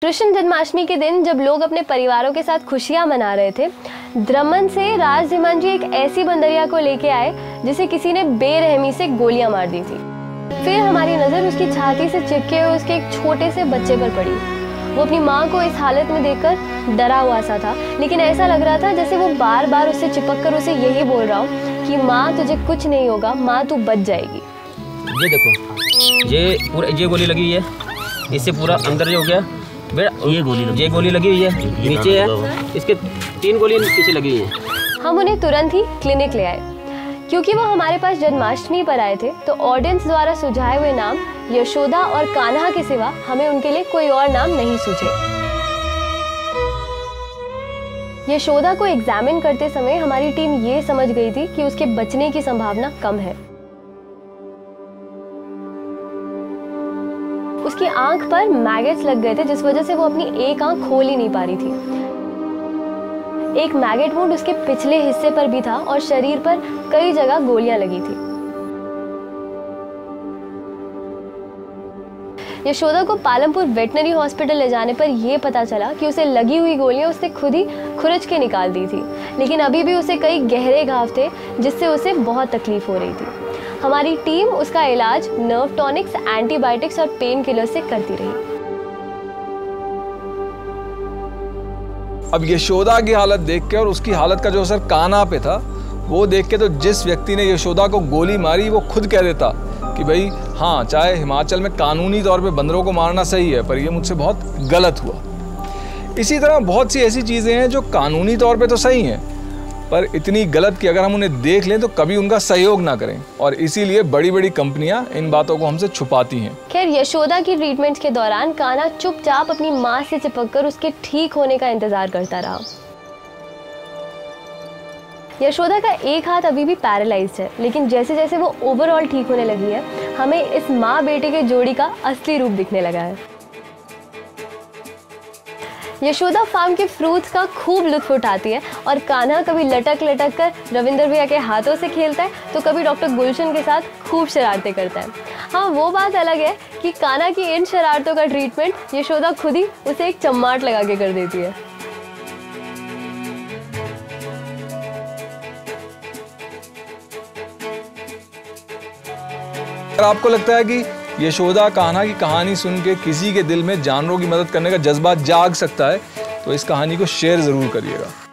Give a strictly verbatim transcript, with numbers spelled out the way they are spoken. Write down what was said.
कृष्ण जन्माष्टमी के दिन जब लोग अपने परिवारों के साथ खुशियां मना रहे थे, द्रमन से राजधीमान जी एक ऐसी बंदरिया को लेके आए जिसे किसी ने बेरहमी से गोलियां मार दी थी। फिर हमारी नजर उसकी छाती से चिपके हुए उसके एक छोटे से बच्चे पर पड़ी। वो अपनी माँ को इस हालत में देखकर डरा हुआ सा था, लेकिन ऐसा लग रहा था जैसे वो बार बार उससे चिपक कर उसे यही बोल रहा हो कि माँ तुझे कुछ नहीं होगा, माँ तू बच जाएगी। ये देखो, ये पूरा ये गोली लगी हुई है, इससे पूरा अंदर जो हो गया बेटा, ये गोली ये गोली लगी हुई है, नीचे है, इसके तीन गोली पीछे लगी हुई है। हम उन्हें तुरंत ही क्लिनिक ले आए। क्योंकि वो हमारे पास जन्माष्टमी पर आए थे, तो ऑडियंस द्वारा सुझाए हुए नाम यशोदा और कान्हा के सिवा हमें उनके लिए कोई और नाम नहीं सूझे। यशोदा को एग्जामिन करते समय हमारी टीम ये समझ गई थी कि उसके बचने की संभावना कम है। उसकी आंख पर मैगेट्स लग गए थे, जिस वजह से वो अपनी एक आंख खोल ही नहीं पा रही थी। एक मैगेट वुंड उसके पिछले हिस्से पर भी था और शरीर पर कई जगह गोलियां लगी थी। यशोदा को पालमपुर वेटनरी हॉस्पिटल ले जाने पर यह पता चला कि उसे लगी हुई गोलियां उसने खुद ही खुरच के निकाल दी थी, लेकिन अभी भी उसे कई गहरे घाव थे जिससे उसे बहुत तकलीफ हो रही थी। हमारी टीम उसका इलाज नर्व टॉनिक्स, एंटीबायोटिक्स और पेन किलर से करती रही। अब यशोदा की हालत देख के और उसकी हालत का जो असर कान्हा पे था वो देख के, तो जिस व्यक्ति ने यशोदा को गोली मारी वो खुद कह देता कि भाई हाँ, चाहे हिमाचल में कानूनी तौर पे बंदरों को मारना सही है, पर ये मुझसे बहुत गलत हुआ। इसी तरह बहुत सी ऐसी चीज़ें हैं जो कानूनी तौर पे तो सही हैं, पर इतनी गलत कि अगर हम उन्हें देख लें तो कभी उनका सहयोग ना करें, और इसीलिए बड़ी बड़ी कंपनियां इन बातों को हमसे छुपाती हैं। खैर, यशोदा की ट्रीटमेंट के दौरान कान्हा चुपचाप अपनी माँ से चिपककर उसके ठीक होने का इंतजार करता रहा। यशोदा का एक हाथ अभी भी पैरालाइज्ड है, लेकिन जैसे जैसे वो ओवरऑल ठीक होने लगी है, हमें इस माँ बेटे के जोड़ी का असली रूप दिखने लगा है। यशोदा फार्म के फ्रूट्स का खूब लुत्फ उठाती है और कान्हा कभी लटक लटक कर रविंदर भैया के हाथों से खेलता है, तो कभी डॉक्टर गुलशन के साथ खूब शरारतें करता है। हाँ, वो बात अलग है कि कान्हा की इन शरारतों का ट्रीटमेंट यशोदा खुद ही उसे एक चम्माट लगा के कर देती है। अगर आपको लगता है कि यशोदा कान्हा की कहानी सुन के किसी के दिल में जानवरों की मदद करने का जज्बा जाग सकता है, तो इस कहानी को शेयर ज़रूर करिएगा।